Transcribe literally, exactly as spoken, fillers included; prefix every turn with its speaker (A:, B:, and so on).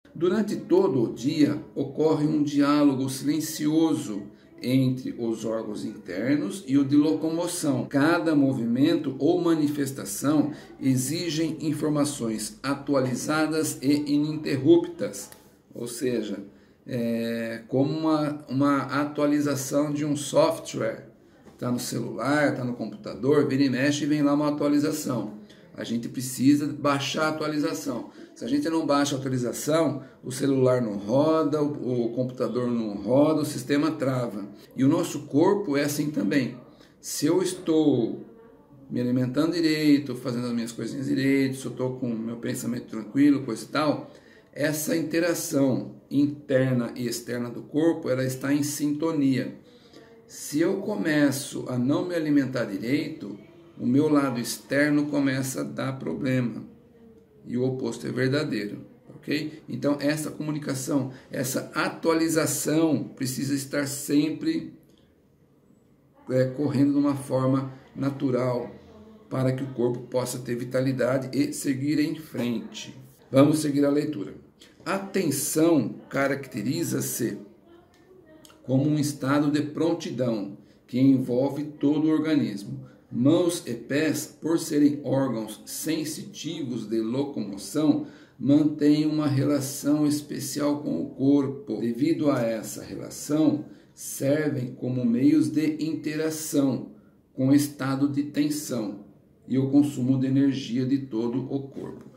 A: Durante todo o dia ocorre um diálogo silencioso entre os órgãos internos e o de locomoção. Cada movimento ou manifestação exigem informações atualizadas e ininterruptas, ou seja, é como uma, uma atualização de um software. Está no celular, está no computador, vira e mexe e vem lá uma atualização. A gente precisa baixar a atualização. Se a gente não baixa a atualização, o celular não roda, o, o computador não roda, o sistema trava. E o nosso corpo é assim também. Se eu estou me alimentando direito, fazendo as minhas coisinhas direito, se eu estou com o meu pensamento tranquilo, coisa e tal, essa interação interna e externa do corpo, ela está em sintonia. Se eu começo a não me alimentar direito, o meu lado externo começa a dar problema. E o oposto é verdadeiro, ok? Então, essa comunicação, essa atualização precisa estar sempre é, correndo de uma forma natural para que o corpo possa ter vitalidade e seguir em frente. Vamos seguir a leitura. A tensão caracteriza-se como um estado de prontidão que envolve todo o organismo. Mãos e pés, por serem órgãos sensitivos de locomoção, mantêm uma relação especial com o corpo. Devido a essa relação, servem como meios de interação com o estado de tensão e o consumo de energia de todo o corpo.